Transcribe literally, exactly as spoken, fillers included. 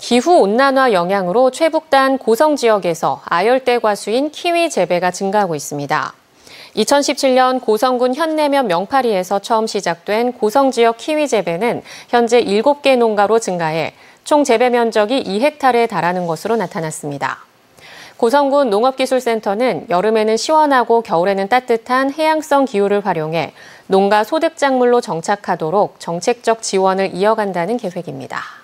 기후온난화 영향으로 최북단 고성 지역에서 아열대 과수인 키위 재배가 증가하고 있습니다. 이천십칠 년 고성군 현내면 명파리에서 처음 시작된 고성 지역 키위 재배는 현재 일곱 개 농가로 증가해 총 재배 면적이 이 헥타르에 달하는 것으로 나타났습니다. 고성군 농업기술센터는 여름에는 시원하고 겨울에는 따뜻한 해양성 기후를 활용해 농가 소득작물로 정착하도록 정책적 지원을 이어간다는 계획입니다.